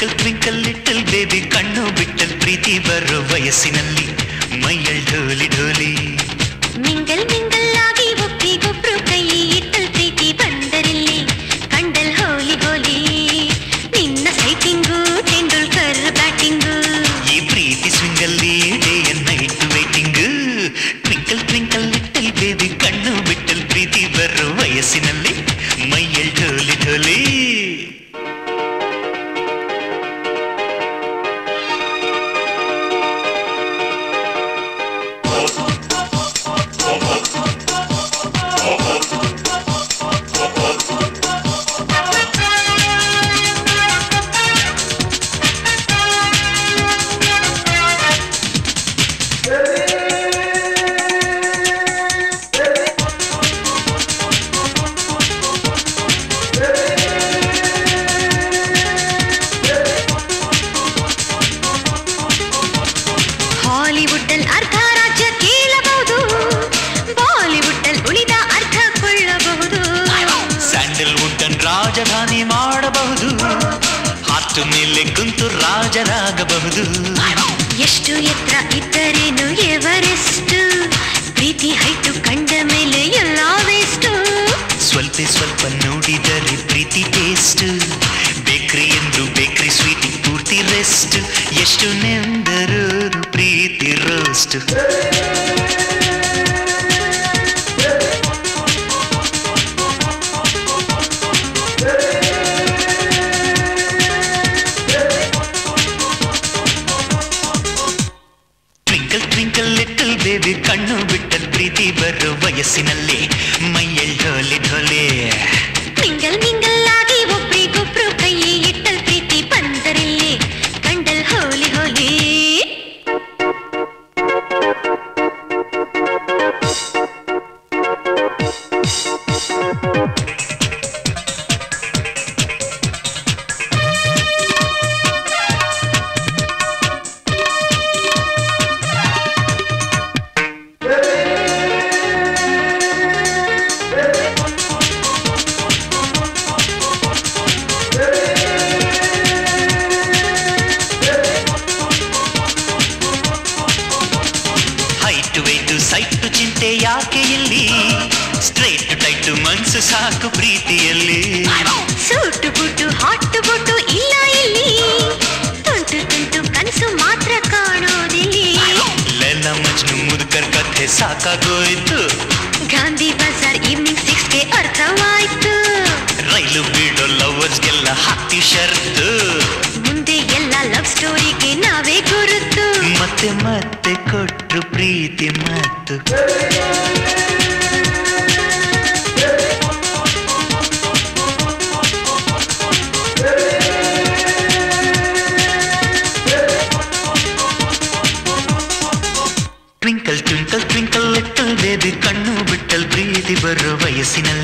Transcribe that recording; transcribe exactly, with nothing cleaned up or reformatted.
twinkle twinkle little baby ಕಣ್ಣು ಬಿಟ್ಟಲ್ ಪ್ರೀತಿ ಬರೋ ವಯಸ್ಸಿನಲ್ಲಿ ಮೈಯಲ್ ಢೋಲಿ ಢೋಲಿ ಮಿಂಗಲ್ ಮಿಂಗಲ್ ಆಗಿ ಒಬ್ರಿಗೊಬ್ರು ಕೈ ಇಟ್ಟಲ್ ಪ್ರೀತಿ ಬಂದರಲ್ಲಿ ಕಂಡಲ್ ಹೋಲಿ ಹೋಲಿ ನಿನ್ನ ಸೈಟಿಂಗು ತೆಂಡೂಲ್ಕರ್ ಬ್ಯಾಟಿಂಗು ಈ ಪ್ರೀತಿ ಸ್ವಿಂಗಲ್ಲಿ day and night waiting twinkle twinkle little baby ಕಣ್ಣು ಬಿಟ್ಟಲ್ ಪ್ರೀತಿ ಬರೋ ವಯಸ್ಸಿನಲ್ಲಿ ಮೈಯಲ್ ಢೋಲಿ ಢೋಲಿ ರಾಜಧಾನಿ ಮಾಡಬಹುದು ಹತ್ತು ಮೇಲೆ ಕುಂತು ರಾಜರಾಗಬಹುದು ಎಷ್ಟು ಎತ್ತರ ಇದ್ದರೇನು ಎವರೆಸ್ಟ್ ಪ್ರೀತಿ ಹೈಟು ಕಂಡ ಮೇಲೆ ಎಲ್ಲ ವೇಸ್ಟ್ ಸ್ವಲ್ಪ ಸ್ವಲ್ಪ ನೋಡಿದರೆ ಪ್ರೀತಿ ಟೇಸ್ಟ್ ಬೇಕ್ರಿ ಎಂದು ಬೇಕ್ರಿ ಸ್ವೀಟ್ ಪೂರ್ತಿ ರೆಸ್ಟ್ ಎಷ್ಟು ನೆಂದರು ಪ್ರೀತಿ ರೋಸ್ಟ್ ಬೇಬಿ ಕಣ್ಣು ಬಿಟ್ಟಲ್ ಪ್ರೀತಿ ಬರೋ ವಯಸ್ಸಿನಲ್ಲಿ ಮೈಯಲ್ ಢೋಲಿ ಢೋಲಿ ಮಿಂಗಲ್ ಮಿಂಗಲ್ ಆಗಿ ಒಬ್ರಿಗೊಬ್ರು ಕೈ ಇಟ್ಟಲ್ ಪ್ರೀತಿ ಬಂದರಲ್ಲಿ ಕಂಡಲ್ ಹೋಲಿ ಹೋಲಿ ಸಾಕು ಪ್ರೀತಿಯಲ್ಲಿ ಸೂಟು ಬುಟ್ಟು ಹಾಟು ಬುಟ್ಟು ಇಲ್ಲ ಇಲ್ಲಿ ತುಂಟು ತುಂಟು ಕನಸು ಮಾತ್ರ ಕಾಣೋದಿಲ್ಲಿ ಲೆಲ್ಲ ಮಜ್ನು ಮುದುಕರ್ ಕಥೆ ಸಾಕಾಗೋಯ್ತು ಗಾಂಧಿ ಬಜಾರ್ ಈವ್ನಿಂಗ್ ಸಿಕ್ಸ್ಗೆ ಅರ್ಥವಾಯ್ತು ರೈಲು ಬಿಡೋ ಲವರ್ಸ್ಗೆಲ್ಲ ಹಾಕಿ ಶರ್ತು ಮುಂದೆ ಎಲ್ಲ ಲವ್ ಸ್ಟೋರಿಗೆ ನಾವೇ ಗುರುತು ಮತ್ತೆ ಮತ್ತೆ ಕೊಟ್ರು ಪ್ರೀತಿ ಮತ್ತು twinkle twinkle twinkle little baby ಕಣ್ಣು ಬಿಟ್ಟಲ್ ಪ್ರೀತಿ ಬರೋ ವಯಸ್ಸಿನಲ್ಲಿ